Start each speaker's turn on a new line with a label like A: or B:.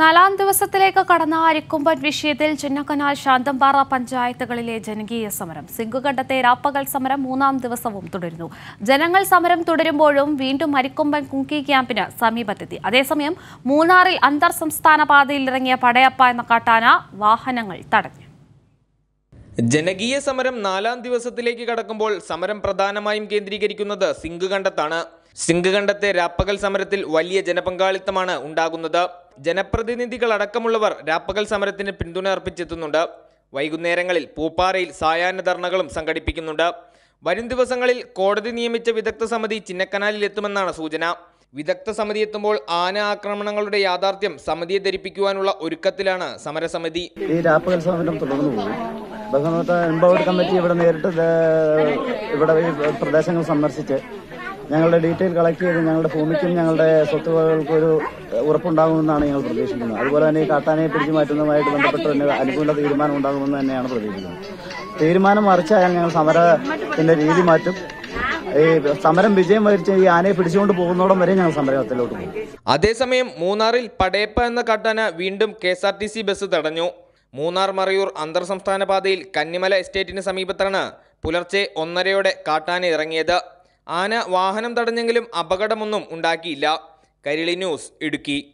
A: നാലാം ദിവസത്തിലേക്ക് കടന്ന അരിക്കൊമ്പൻ വിഷയത്തിൽ ചിന്നക്കനാൽ ശാന്തമ്പാറ പഞ്ചായത്തുകളിലെ ജനകീയ സമരം സിംഗുകണ്ടത്തെ രാപ്പകൽ സമരം മൂന്നാം ദിവസവും തുടരുന്നു. ജനങ്ങൾ സമരം തുടരുമ്പോഴും വീണ്ടും അരിക്കൊമ്പൻ കുങ്കി ക്യാമ്പിന് സമീപത്തെത്തി. അതേസമയം മൂന്നാറിൽ അന്തർ സംസ്ഥാന പാതയിൽ ഇറങ്ങിയ പടയപ്പ എന്ന കാട്ടാന വാഹനങ്ങൾ തടഞ്ഞു.
B: ജനകീയ സമരം നാലാം ദിവസത്തിലേക്ക് കടക്കുമ്പോൾ സമരം പ്രധാനമായും കേന്ദ്രീകരിക്കുന്നത് സിംഗുകണ്ടത്താണ്. സിംഗുകണ്ടത്തെ രാപ്പകൽ സമരത്തിൽ വലിയ ജനപങ്കാളിത്തമാണ് ഉണ്ടാകുന്നത്. ജനപ്രതിനിധികളടക്കമുള്ളവർ രാപ്പകൽ സമരത്തിന് പിന്തുണ അർപ്പിച്ചെത്തുന്നുണ്ട്. വൈകുന്നേരങ്ങളിൽ പൂപ്പാറയിൽ സായാഹ്ന ധർണകളും സംഘടിപ്പിക്കുന്നുണ്ട്. വരും ദിവസങ്ങളിൽ കോടതി നിയമിച്ച വിദഗ്ധ സമിതി ചിന്നക്കനാലിൽ എത്തുമെന്നാണ് സൂചന. വിദഗ്ധ സമിതി എത്തുമ്പോൾ ആന ആക്രമണങ്ങളുടെ യാഥാർത്ഥ്യം സമിതിയെ ധരിപ്പിക്കുവാനുള്ള ഒരുക്കത്തിലാണ് സമരസമിതി.
C: ഈ രാപ്പകൽ സമരം തുടർന്നു പോകും. ബഹുമത എംപവേർഡ് കമ്മിറ്റി ഇവിടെ നേരിട്ട് ഇവിടെ ഈ പ്രദേശങ്ങൾ സന്ദർശിച്ച് ഞങ്ങളുടെ ഡീറ്റെയിൽ കളക്ട് ചെയ്ത് ഞങ്ങളുടെ ഭൂമിക്കും ഞങ്ങളുടെ സ്വത്തുവകൾക്കും ഒരു ഉറപ്പുണ്ടാകുമെന്നാണ് ഞങ്ങൾ പ്രതീക്ഷിക്കുന്നത്. അതുപോലെ തന്നെ ഈ കാട്ടാനയെ പിടിച്ചു മാറ്റുന്നതുമായിട്ട് ബന്ധപ്പെട്ട് തന്നെ അനുകൂല തീരുമാനം ഉണ്ടാകുമെന്ന് തന്നെയാണ് പ്രതീക്ഷിക്കുന്നത്. തീരുമാനം മറിച്ചായാൽ ഞങ്ങൾ സമരത്തിന്റെ രീതി മാറ്റും. ഈ സമരം വിജയം വരിച്ച ഈ ആനയെ പിടിച്ചുകൊണ്ട് പോകുന്നോടം വരെ ഞങ്ങൾ സമരത്തിലോട്ട് പോകും.
B: അതേസമയം മൂന്നാറിൽ പടയപ്പ എന്ന കാട്ടാന വീണ്ടും KSRTC ബസ് തടഞ്ഞു. മൂന്നാർ മറയൂർ അന്തർ സംസ്ഥാന പാതയിൽ കന്നിമല എസ്റ്റേറ്റിന് സമീപത്താണ് പുലർച്ചെ 1:30 കാട്ടാന ഇറങ്ങിയത്. ആന വാഹനം തടഞ്ഞെങ്കിലും അപകടമൊന്നും ഉണ്ടാക്കിയില്ല. കൈരളി ന്യൂസ്, ഇടുക്കി.